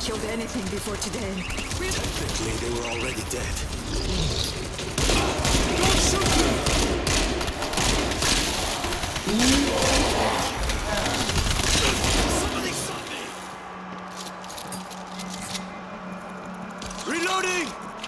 killed anything before today. Technically, they were already dead. Don't shoot me! Somebody stop me! Reloading!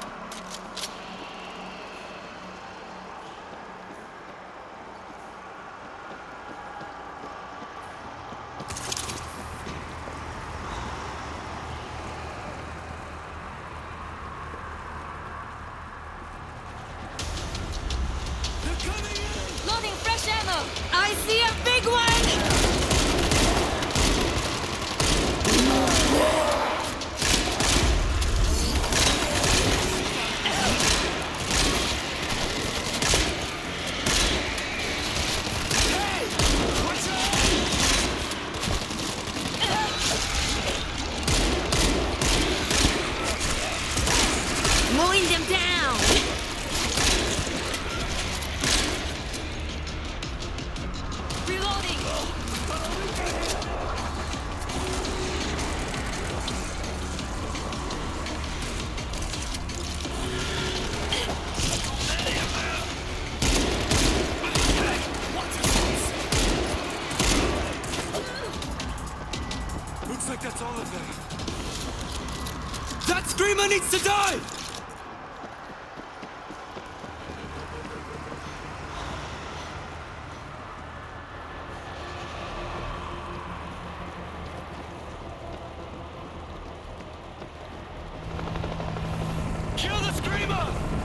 Loading fresh ammo! I see a big one! Mowing them down! Reloading! Looks like that's all of them. That screamer needs to die! Kill the screamer!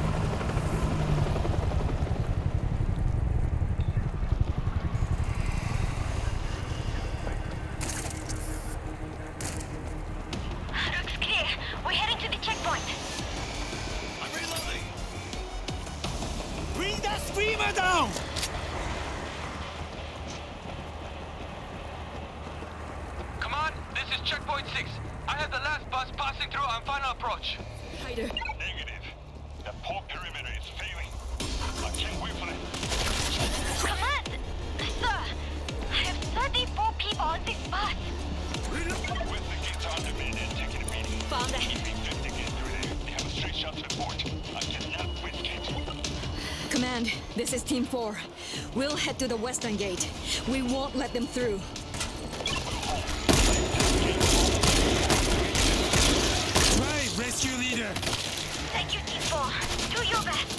Looks clear. We're heading to the checkpoint. I'm reloading! Bring that screamer down! Come on, this is checkpoint 6. I have the last bus passing through on final approach. Hider. Negative. The port perimeter is failing. I can't wait for it. Command! Sir, I have 34 people on this bus. With the gates under me and taking a beating. Found it. If they get through there, they have a straight shot to the port. I cannot risk it. Command, this is Team 4. We'll head to the western gate. We won't let them through. Right, rescue leader! Thank you, Team 4. Do your best.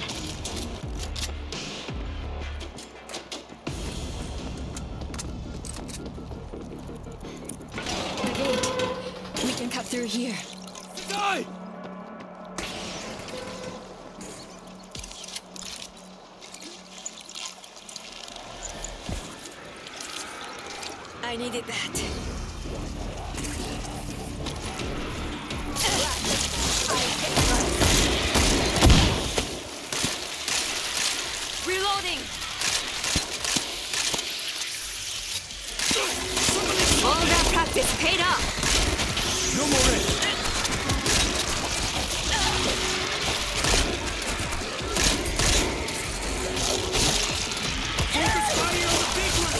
The gate. We can cut through here. Die! I needed that. Reloading! All that practice paid off! No more rest! Focus fire on the big one!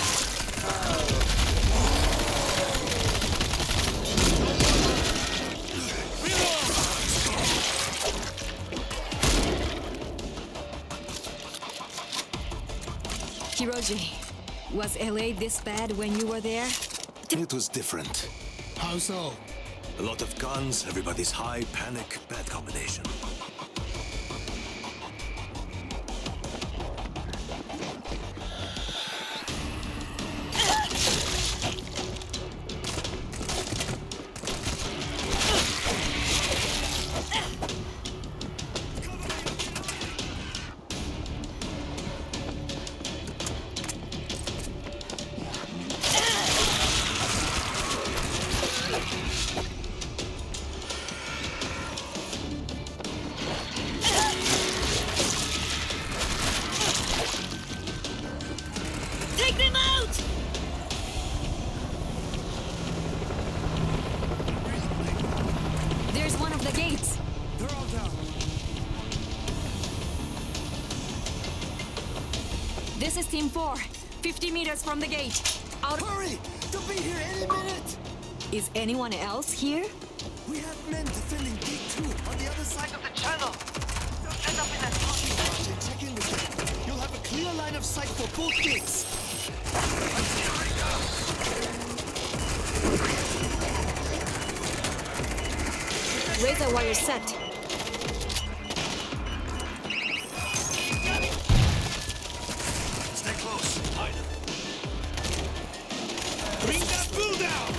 Hiroji, was LA this bad when you were there? It was different. How so? A lot of guns, everybody's high, panic, bad combination. This is Team 4. 50 meters from the gate. Out. Hurry! They'll be here any minute! Is anyone else here? We have men defending gate 2 on the other side Of the channel. Set up in that of check in with them. You'll have a clear line of sight for both gates. Razor wire set. Stay close. Hide. Bring that bull down!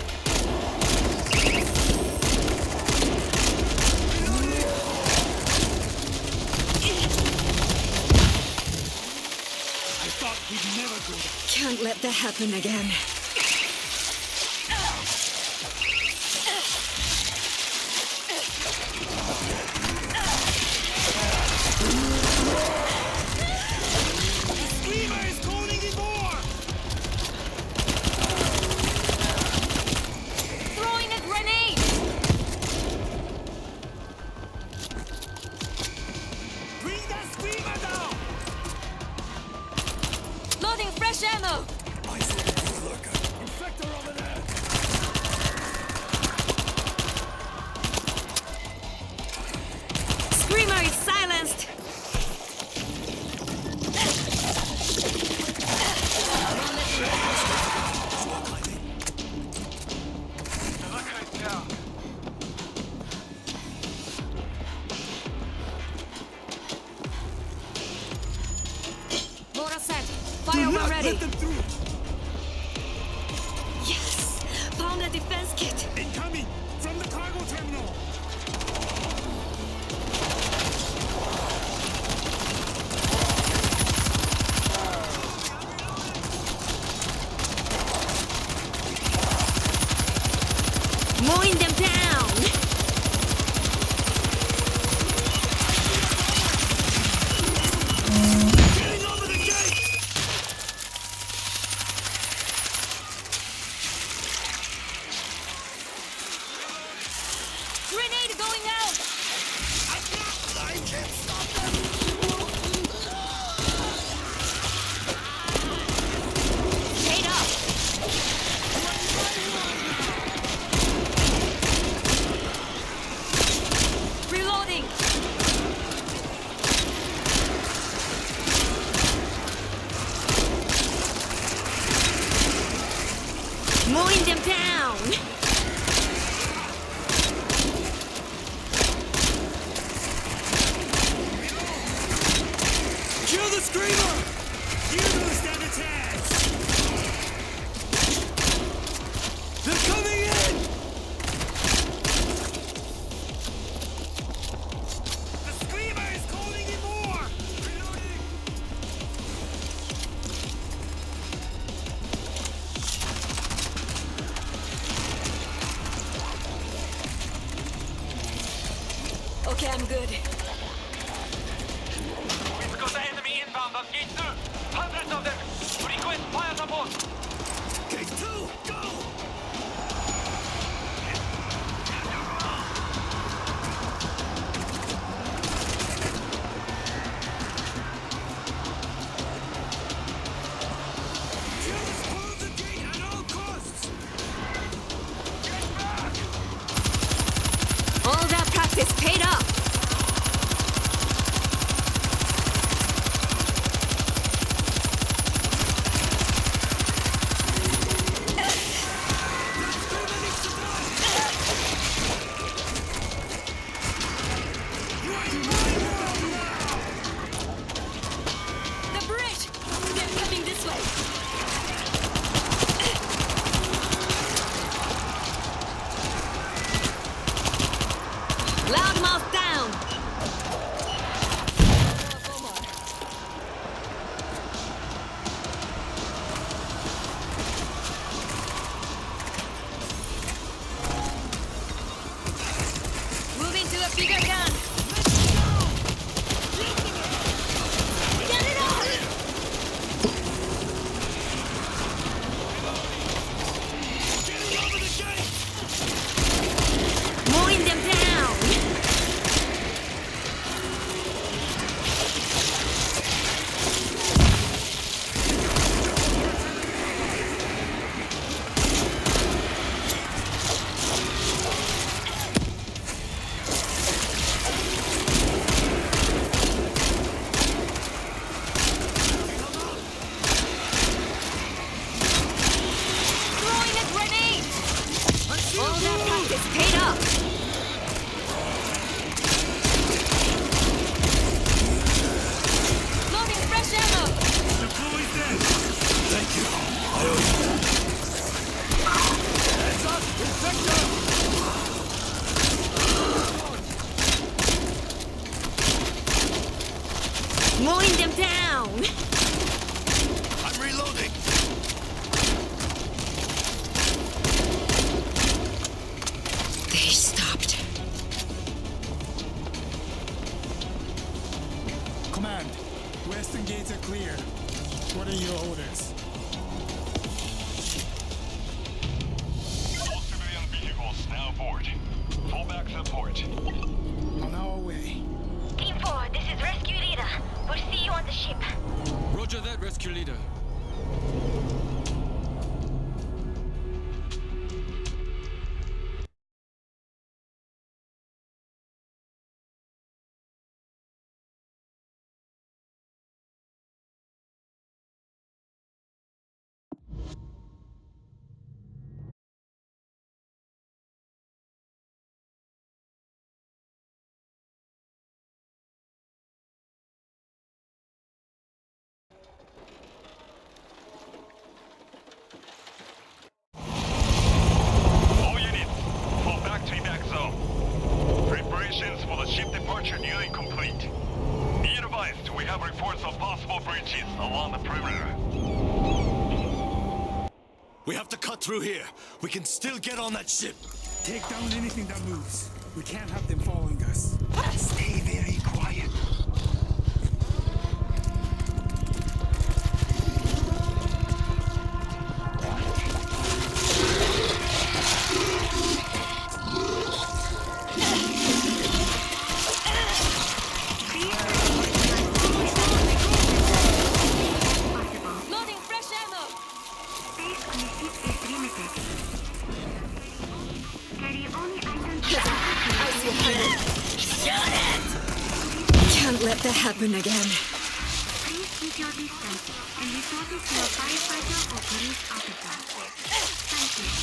I thought we'd never go there. Can't let that happen again. Screamer is calling in more! Throwing a grenade! Bring that screamer down! Loading fresh ammo! Eyes on the blue lurker. Infector over there! Screamer is silenced! Swap hiding. The lurker is down. Mortar set. Fire when ready. Let them through! Yes! Found a defense kit. Incoming! From the cargo terminal! Mowing them down! Getting over the gate! Grenade going out! I can't stop them. Paid up! Reloading! Mowing them down! Kill the screamer! You don't stand a chance! They're coming in! The screamer is calling in more! Reloading! Okay, I'm good. We've got the enemy inbound on gate 2. Hundreds of them. Request fire support. Gate 2, go! Just hold the gate at all costs! All that practice paid off! The bridge! They're coming this way! Loudmouth down! Moving to a bigger gun! Mowing them down! I'm reloading. They stopped. Command, western gates are clear. What are your orders? All civilian vehicles now aboard. Full back support. On our way. Team 4, this is Rescue Leader. We'll see you on the ship. Roger that, rescue leader. All units, fall back to evac zone. Preparations for the ship departure nearly complete. Be advised, we have reports of possible breaches along the perimeter. We have to cut through here. We can still get on that ship. Take down anything that moves. We can't have them following us. Stay very quiet. Loading fresh ammo! Space on the ship is limited. Carry only items. I see pilot. Shut it! Can't let that happen again. Please keep your distance and report it to your firefighter or police officer. Thank you.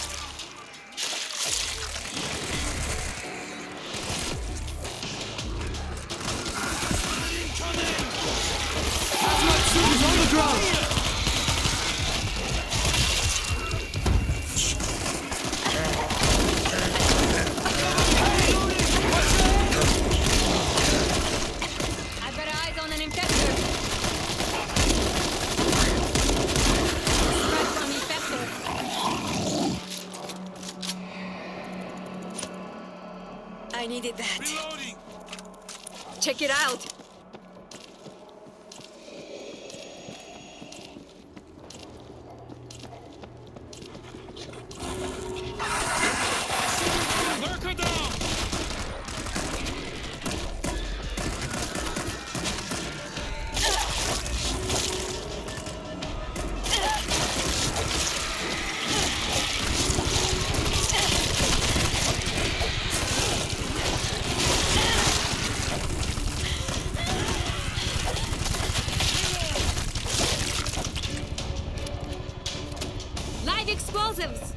He's on the ground. I've got eyes on an infector. Strike on infector. I needed that. Reloading. Check it out. Lurker down. Live explosives.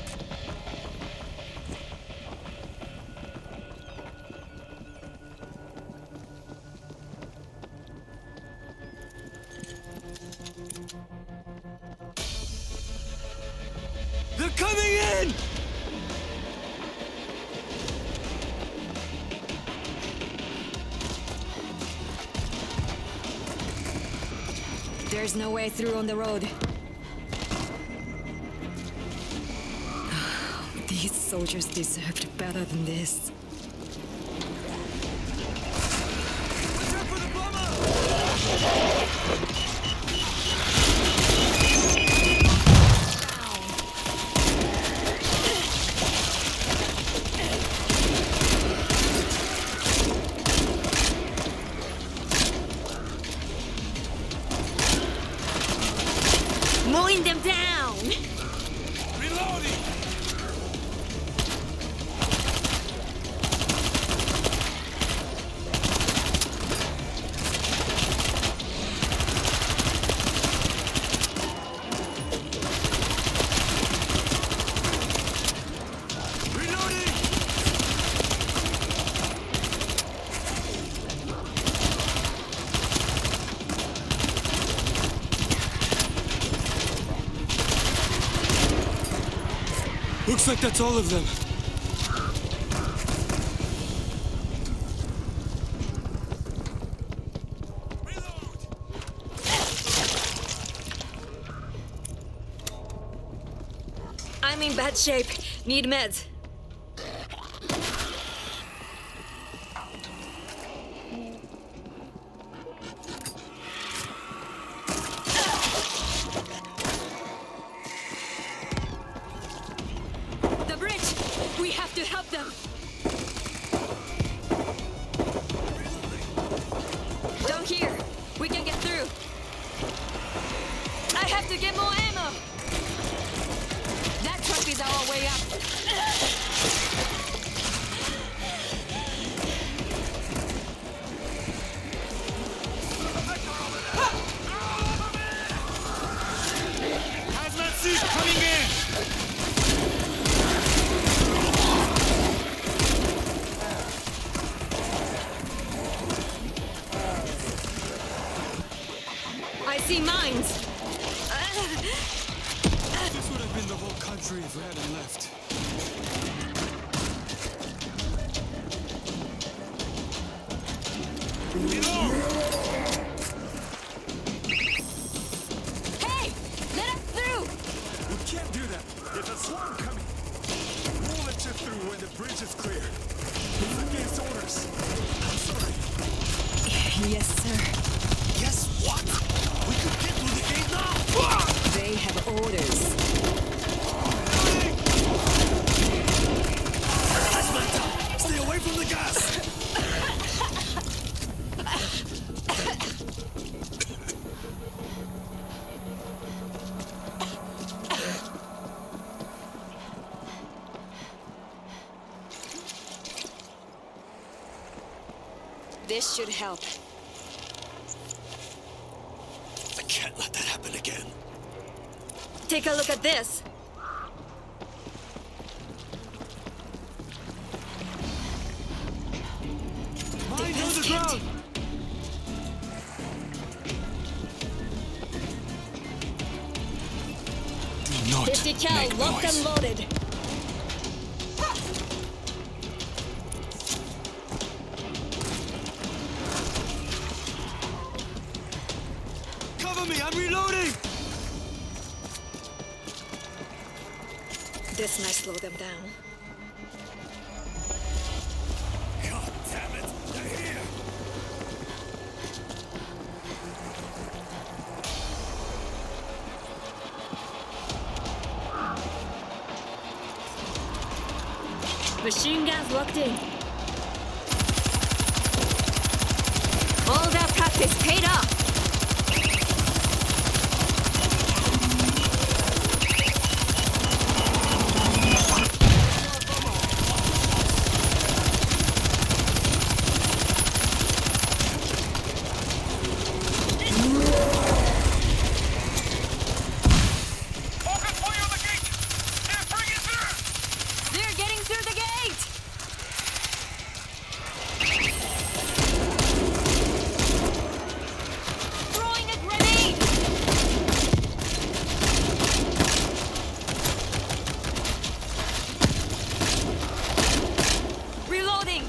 They're coming in. There's no way through on the road. These soldiers deserved better than this. Watch out for the bomber. Mowing them down! Reloading. Reloading. Looks like that's all of them. I'm in bad shape. Need meds. The bridge! We have to help them! Down here! We can get through! I have to get more ammo! That truck is our way up! Hazmat suit coming in! I see mines! This would have been the whole country if we hadn't left. Hey! Let us through! You can't do that. There's a swarm coming. We'll let you through when the bridge is clear. It's against orders. I'm sorry. Yes, sir. Guess what? We could get through the gate now! They have orders. Hazmat down! Stay away from the gas! This should help. I can't let that happen again. Take a look at this. Mines on the ground! Do not 50 cal, make locked noise. and loaded. Cover me! I'm reloading! This might slow them down. God damn it! They're here! Machine guns locked in. All that practice paid off. Focus fire on the gate! They're bringing through! They're getting through the gate! Throwing a grenade! Reloading!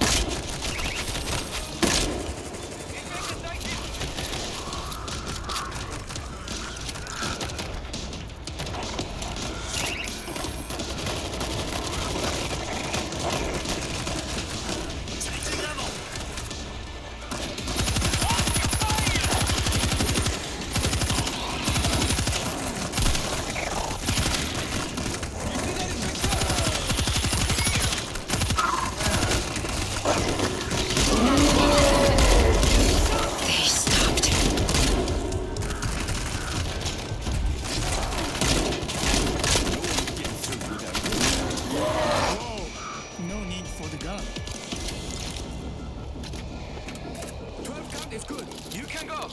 Changing ammo! They stopped. No need for the gun. 12 count is good. You can go.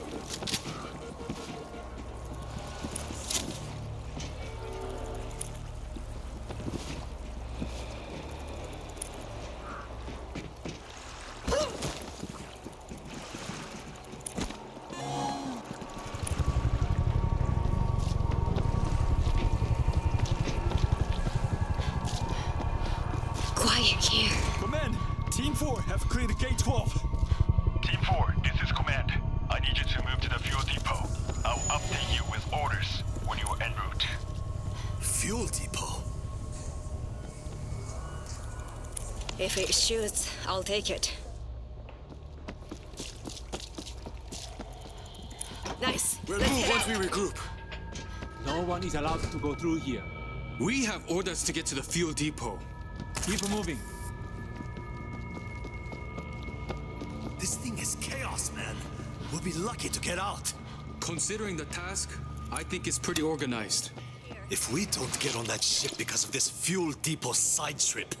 Quiet here. Command, Team 4 have cleared Gate 12. Team 4, this is Command. I need you to move to the fuel depot. I'll update you with orders when you're en route. fuel depot. If it shoots, I'll take it. Nice. We'll Let's move head once out. we regroup. No one is allowed to go through here. We have orders to get to the fuel depot. Keep moving. This thing is chaos, man. We'll be lucky to get out. Considering the task, I think it's pretty organized. If we don't get on that ship because of this fuel depot side trip.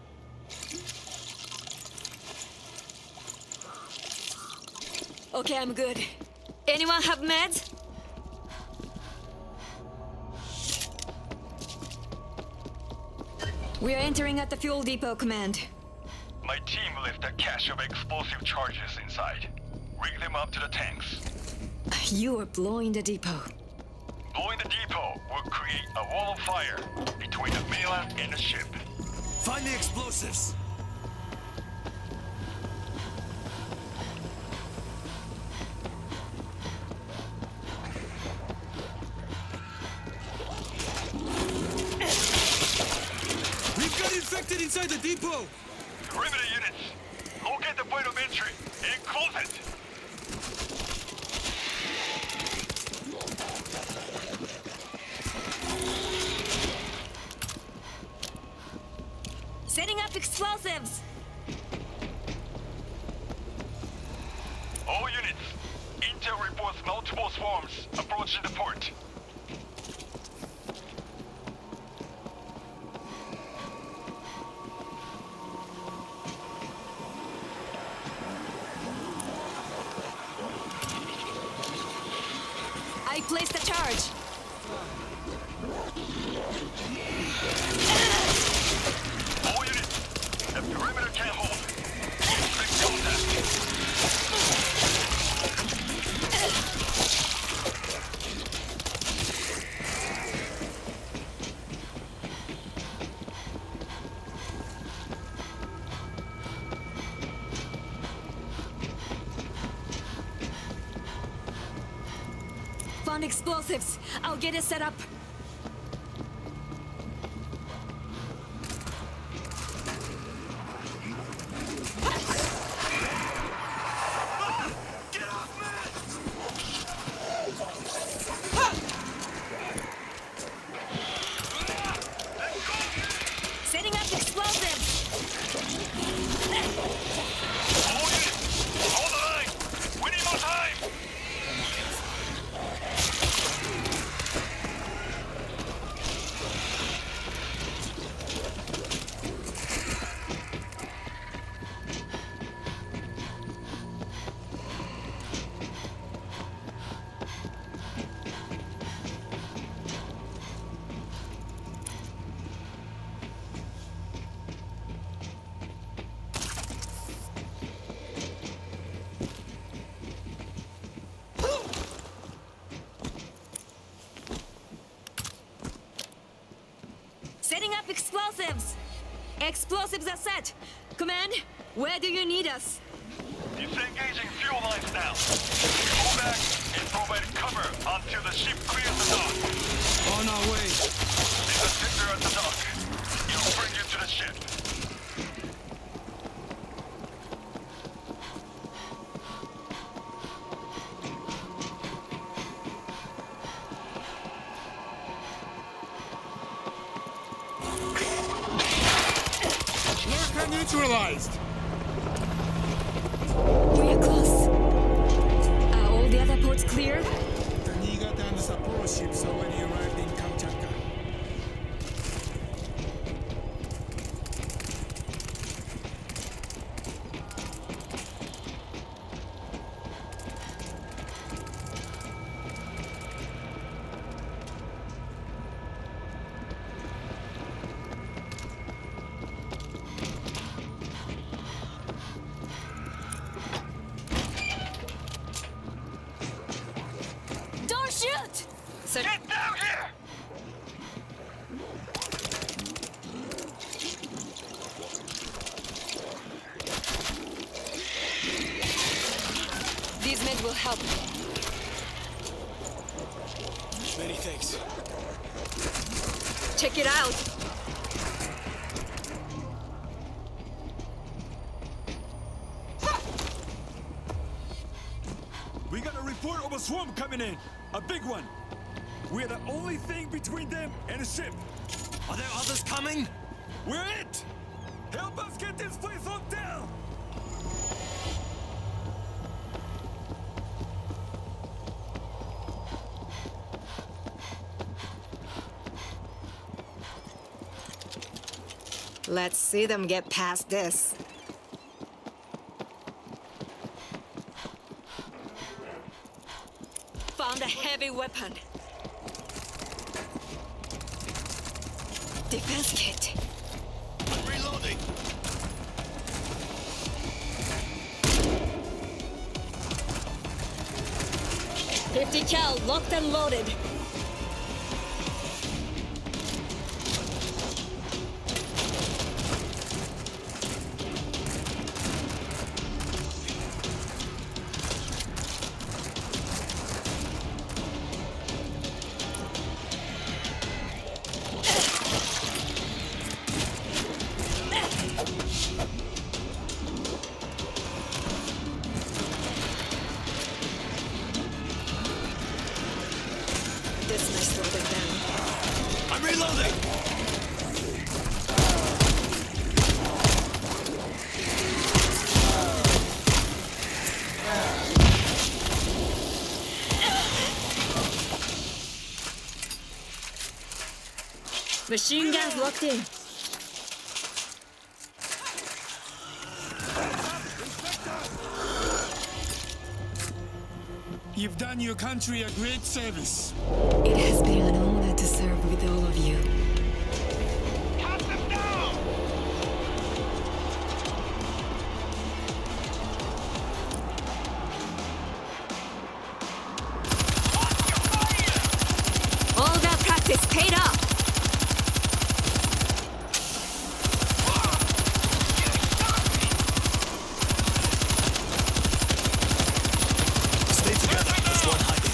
Okay, I'm good. Anyone have meds? We are entering at the fuel depot, Command. My team left a cache of explosive charges inside. Rig them up to the tanks. You are blowing the depot. Blowing the depot will create a wall of fire between the mainland and the ship. Find the explosives. We've got infected inside the depot! Perimeter units, locate the point of entry and close it! Setting up explosives! All units, intel reports multiple swarms approaching the port. I placed a charge. All units, the perimeter can't hold. Expect contact. Found explosives. I'll get it set up. Setting up explosives. All units, hold the line. We need more time. Setting up explosives. Explosives are set. Command, where do you need us? Disengaging fuel lines now. Go back and provide cover until the ship clears the dock. On our way. There's a sector at the dock. It'll bring you to the ship. Lurker neutralized! We are close. Are all the other ports clear? The Niigata and Sapporo ships already arrived in Kamchatka. Don't shoot! Sir, Get down here! these meds will help. Many thanks. Check it out. We got a report of a swarm coming in. A big one. We're the only thing between them and a ship. Are there others coming? We're it! Help us get this place on down! Let's see them get past this. Found a heavy weapon. Defense kit. I'm reloading. $50 cal, locked and loaded. I'm reloading. Machine guns locked in. You've done your country a great service. It has been an honor to serve with all of you. Cut them down! All that practice paid off. Stay together. There's one hiding.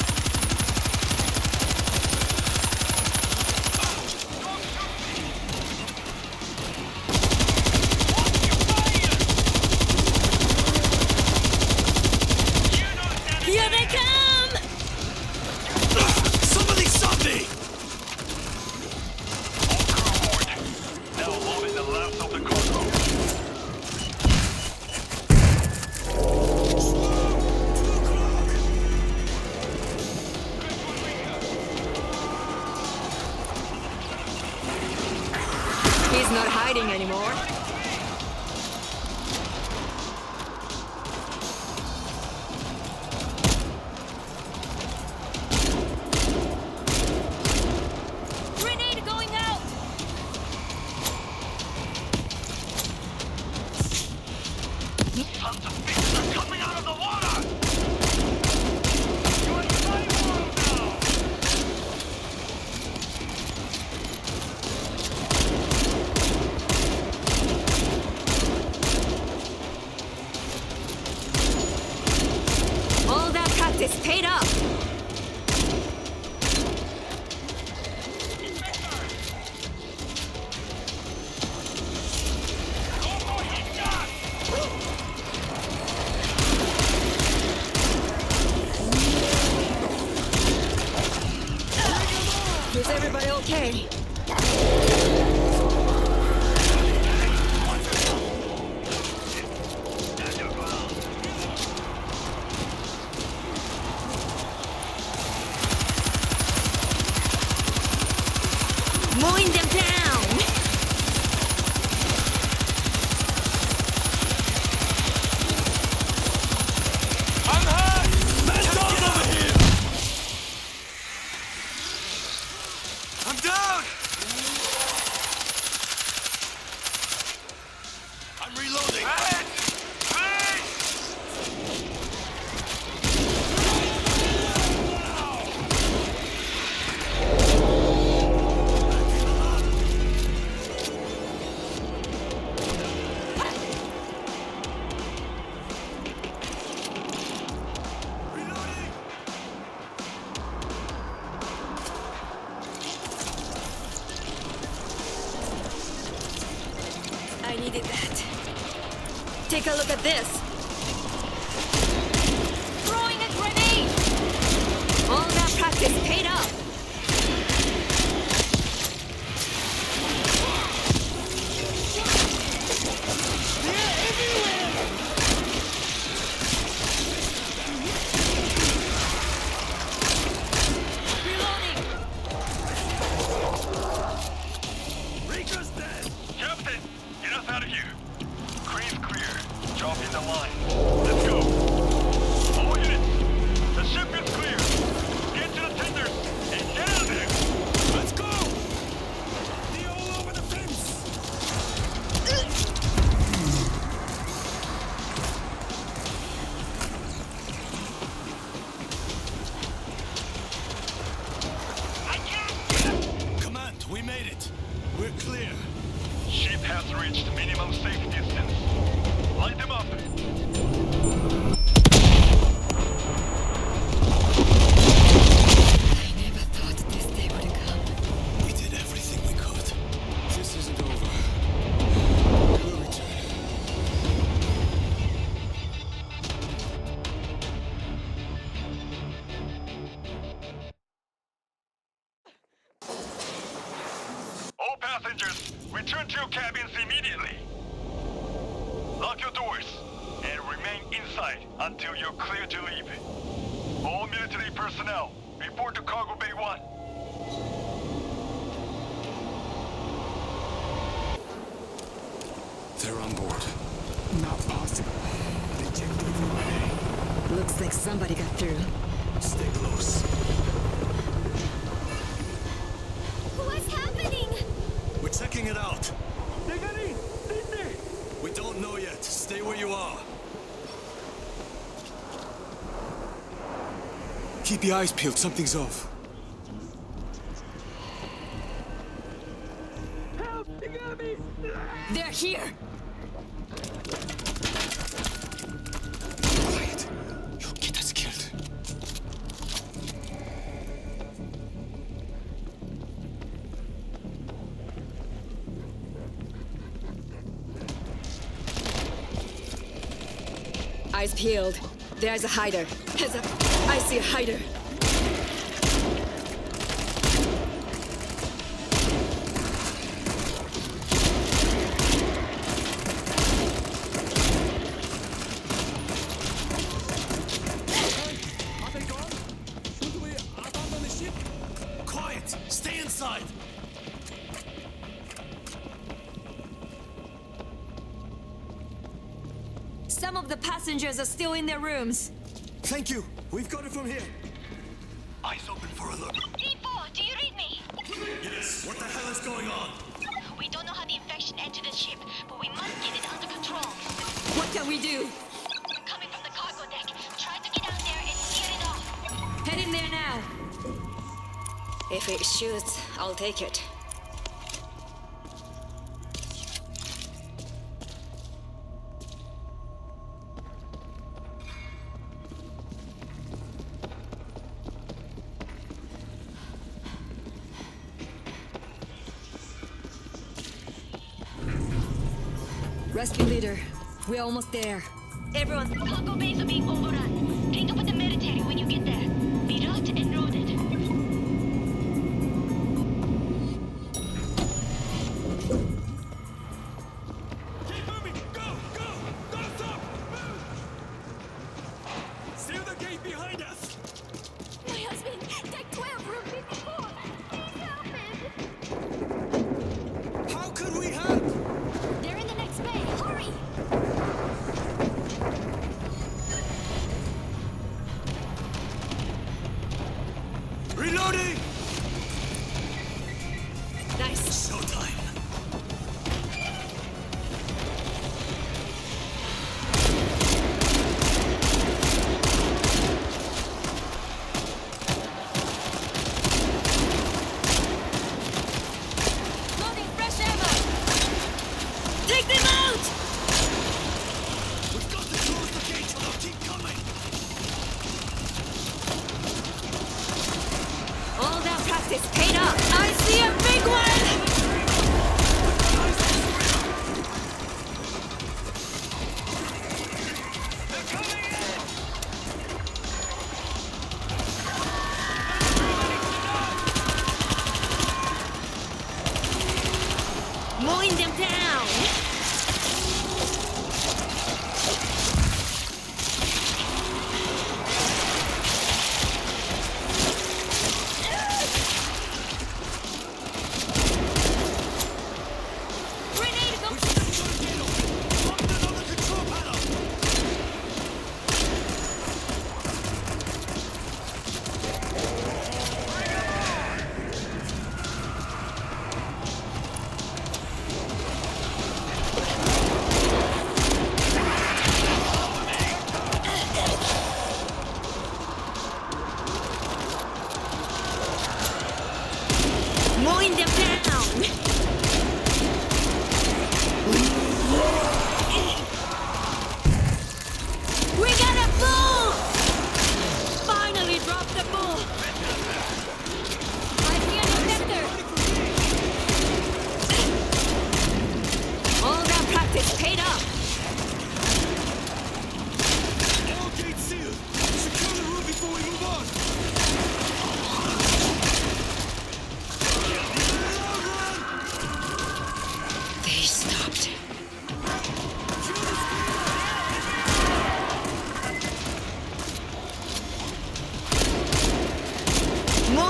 Here they come! Somebody stop me! Now loading the last of the cargo. He's not hiding anymore. Grenade going out! Tons of fish are coming out of the water! You're in my world now! All that practice paid off. Is everybody okay? Mowing them down! I'm hurt! Man down over here! I'm down! a look at this. Throwing a grenade! All that practice paid off. Passengers, return to your cabins immediately. Lock your doors and remain inside until you're clear to leave. All military personnel, report to Cargo Bay 1. They're on board. Not possible. They checked every way. Looks like somebody got through. Stay close. What's happening? We're checking it out. We don't know yet. Stay where you are. Keep your eyes peeled. Something's off. They're here! Quiet. You'll get us killed. Eyes peeled. There's a hider. I see a hider. Are they gone? Should we abandon the ship? Quiet! Stay inside! Some of the passengers are still in their rooms. Thank you. We've got it from here. Eyes open for alert. D4, do you read me? Yes. What the hell is going on? We don't know how the infection entered the ship, but we must get it under control. What can we do? Coming from the cargo deck. Try to get down there and clear it off. Head in there now. If it shoots, I'll take it. Rescue leader, we're almost there. Everyone, Cargo bays are being overrun. Link up with the military when you get there. Be route and loaded. Keep moving! Go! Go! Don't stop! Move! Seal the gate behind us! My husband, deck 12, room 54. Please help him. How could we help? They're in the next bay. Hurry! Reloading! nice. Showtime. Loading fresh ammo. Take them out! We've got to close the gate or they'll keep coming. All that practice paid off. I see a big one!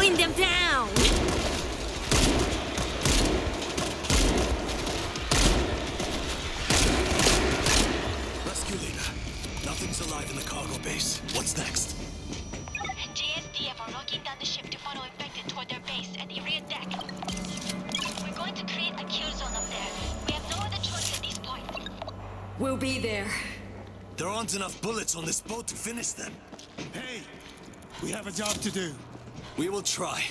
Rain them down! Rescue leader. Nothing's alive in the cargo base. What's next? JSDF are locking down the ship to funnel infected toward their base at the rear deck. We're going to create a kill zone up there. We have no other choice at this point. We'll be there. There aren't enough bullets on this boat to finish them. Hey, we have a job to do. We will try.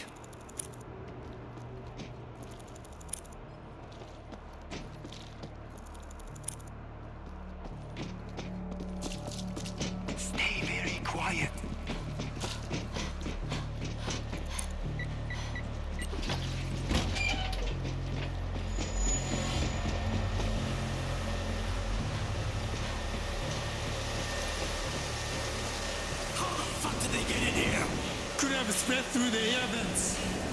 Stay very quiet. How the fuck did they get in here? Could have spread through the air vents.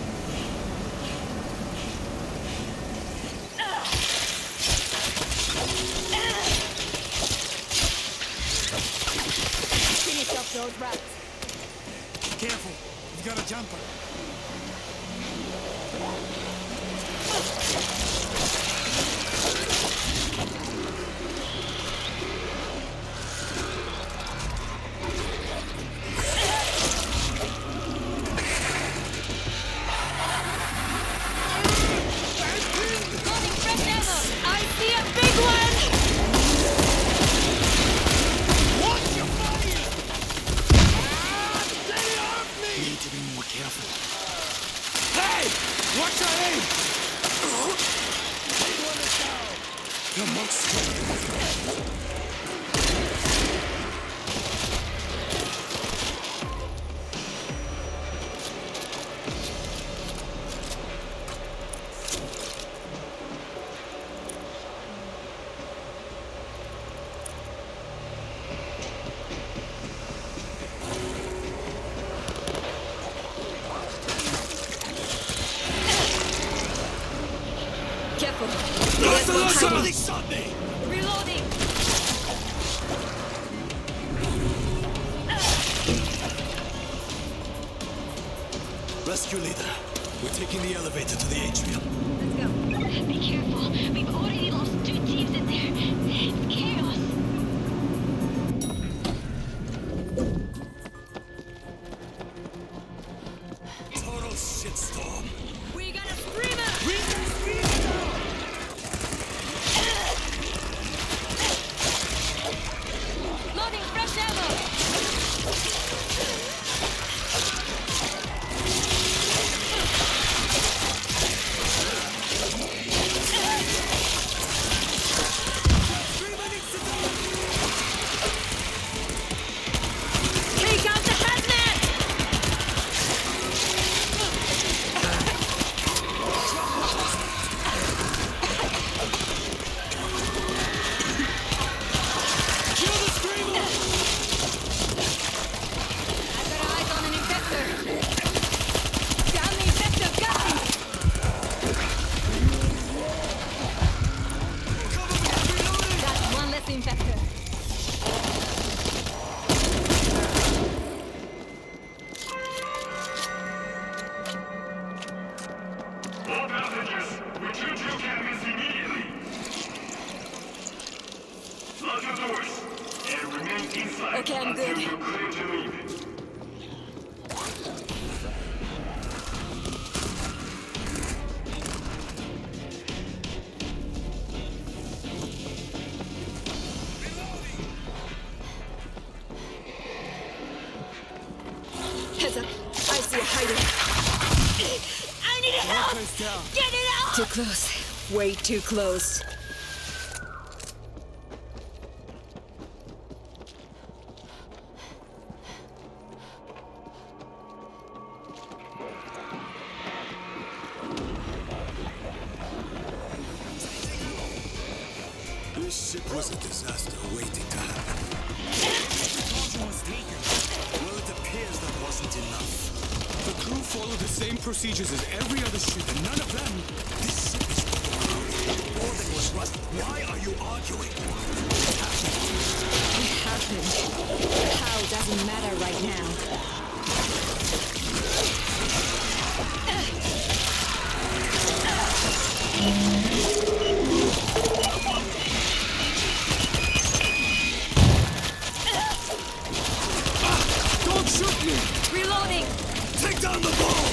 Finish off those rats. Careful, you've got a jumper. I see a big one! Watch your fire! Stay off me! Need to be more careful. Hey! Watch your aim! The monster. Careful. There's one Somebody hiding. shot me! Reloading! Rescue leader. We're taking the elevator to the atrium. Let's go. Be careful. We've already lost 2 teams in there. It's chaos. Total shitstorm. We got a screamer! Loading fresh ammo! Take out the hazmat! I've got eyes on an infector. Down the infector, got him! That's one less infector. All passengers, return to your cabins immediately. Lock your doors and remain inside Okay, I'm until good. you're clear to leave. Heads up. I see a hiding. I need help! Get it out! Too close. Way too close. This ship was a disaster waiting to happen. Well, it appears that wasn't enough. The crew follow the same procedures as every other ship, and none of them. This ship is overcrowded. Boarding was rushed. Why are you arguing? What happened? It happened. How doesn't matter right now. Reloading! Take down the ball!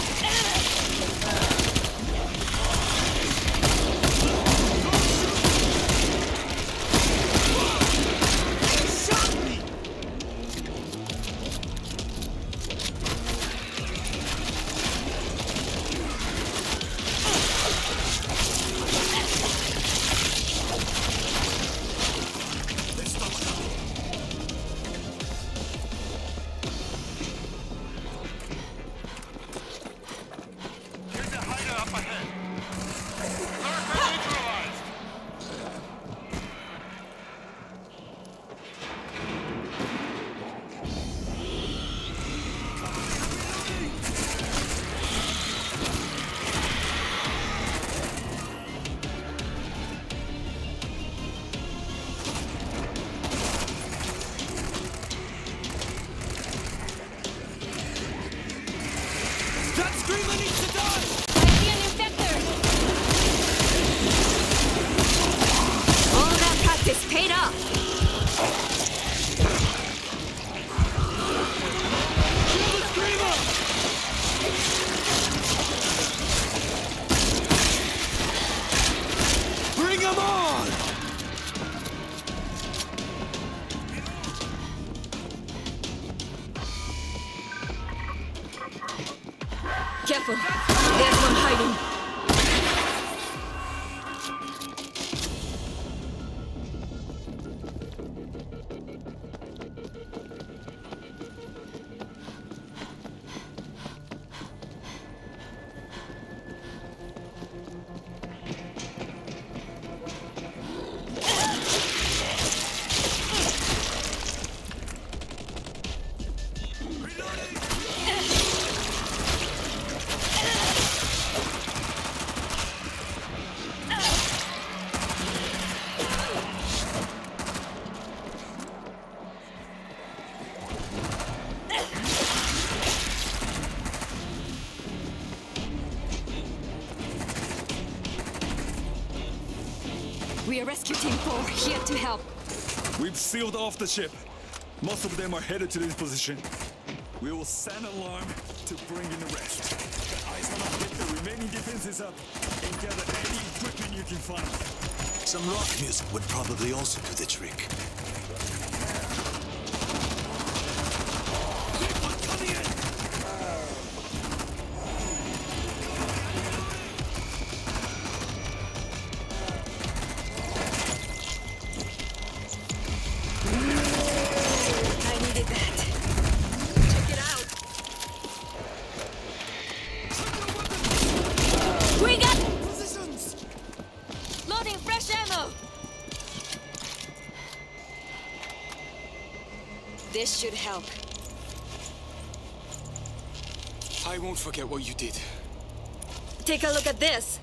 Careful. There's one hiding. We are Rescue Team 4, here to help. We've sealed off the ship. Most of them are headed to this position. We will sound alarm to bring in the rest. Eyes on us, get the remaining defenses up and gather any equipment you can find. Some rock music would probably also do the trick. Big one coming in! I needed that. Check it out. We got Positions! loading fresh ammo. This should help. I won't forget what you did. Take a look at this.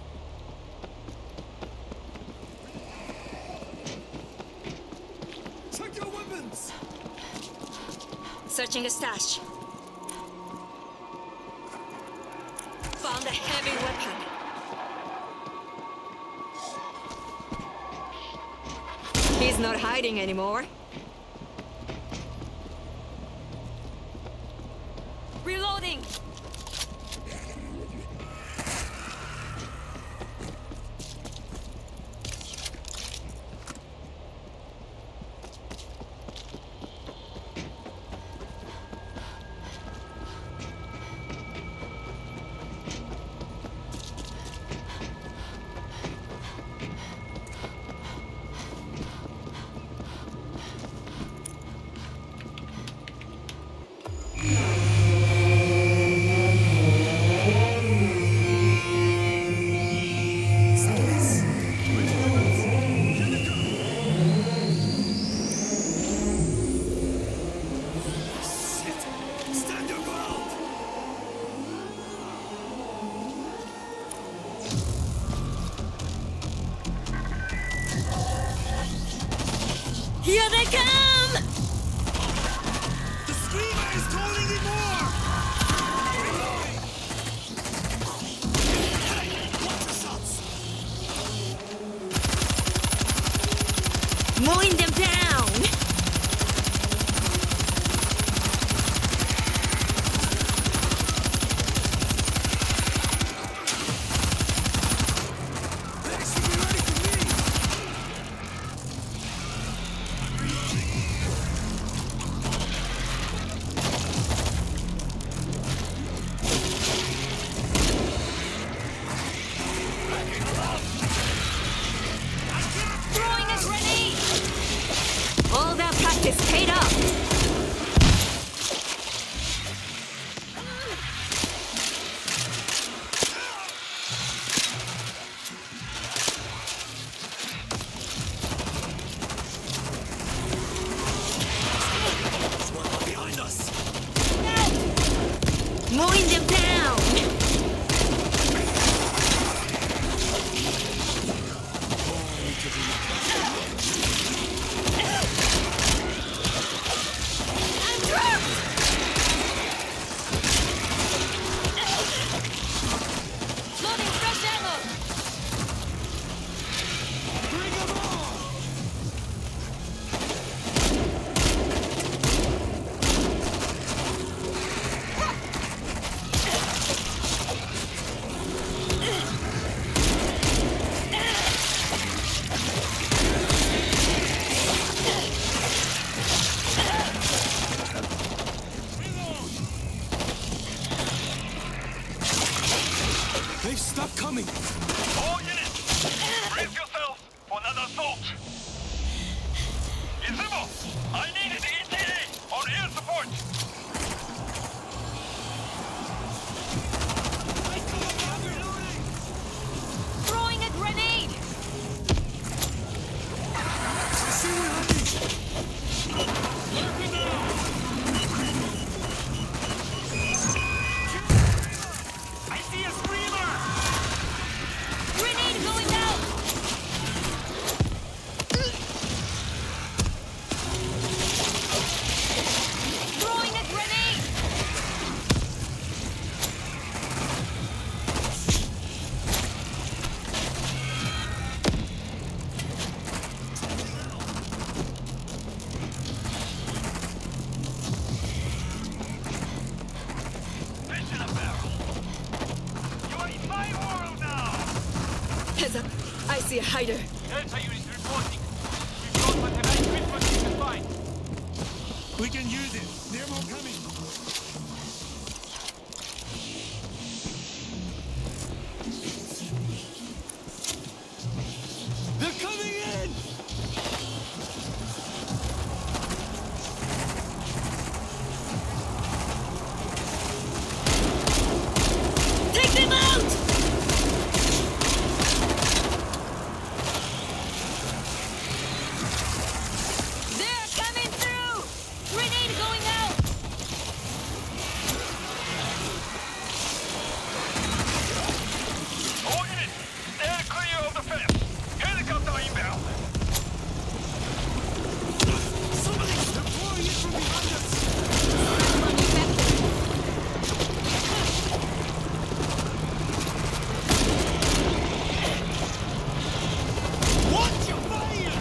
Check your weapons! Searching a stash. Found a heavy weapon. He's not hiding anymore. Reloading! Stand your ground! Here they come! The screamer is calling in more! Watch yourselves! Mowing them down! Stop coming! All units, brace yourselves for another assault. Izumo, I need an ETA on air support. Throwing a grenade! I see a screamer! Grenade going out! Throwing a grenade! Fish in a barrel. You are in my world now. Heads up! I see a hider! Delta unit reporting. We've got whatever equipment we can find. We can use it. There are more coming. They're coming in! Take them out! They're coming through! Grenade going out! All units, stand clear of the fence. Helicopter inbound. Somebody's deploying it from behind us. Watch your fire!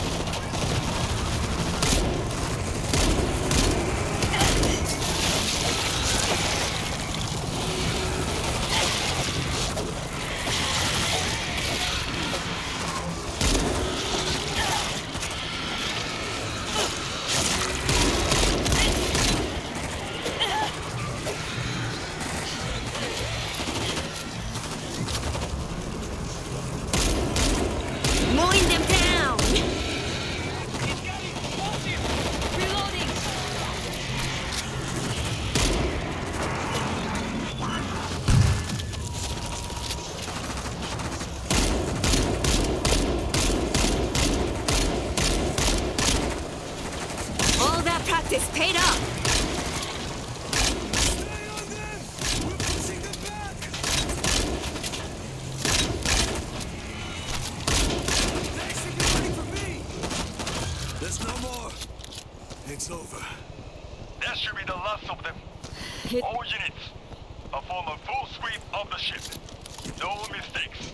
Mowing them down! Reloading! All that practice paid off! Stay on them! We're pushing them back! They should be waiting for me! There's no more. It's over. That should be the last of them. Hit. All units, perform a full sweep of the ship. No mistakes.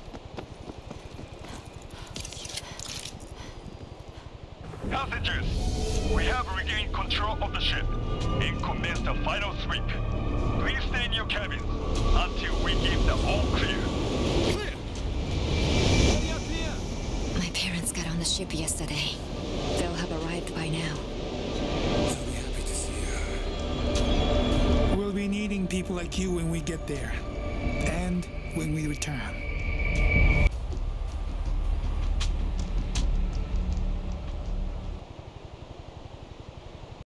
Passengers, we have regained control of the ship and commenced the final sweep. Please stay in your cabins until we give the all clear. My parents got on the ship yesterday. They'll have arrived by now. I'll be happy to see her. We'll be needing people like you when we get there. And when we return.